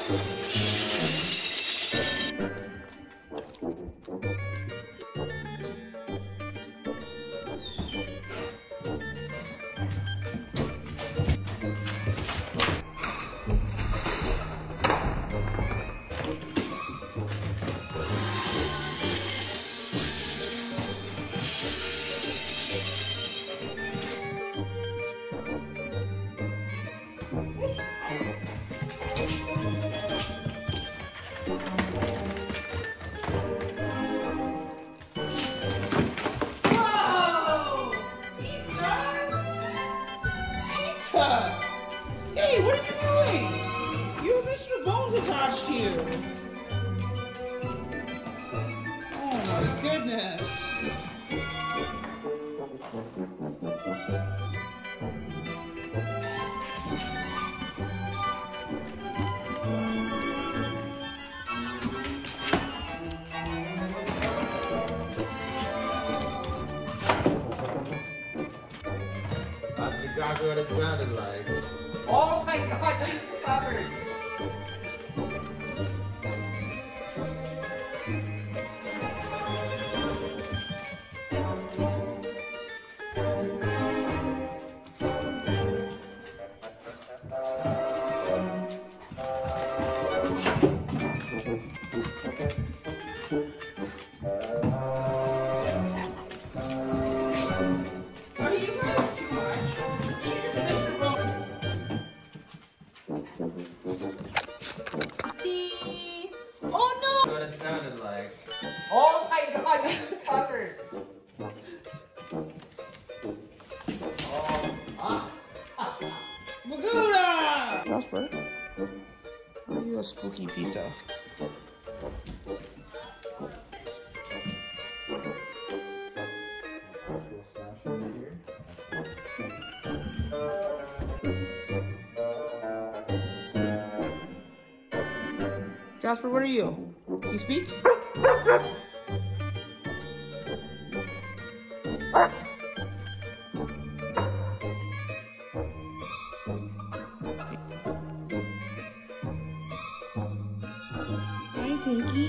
Hey, what are you doing? You have Mr. Bones attached to you. Oh my goodness. That's exactly what it sounded like. Oh my god, that's covered! Oh no! What it sounded like. Oh my god, that's covered! Maguda! Jasper, are you a spooky pizza? Jasper, what are you? Can you speak? Hi, Tinky.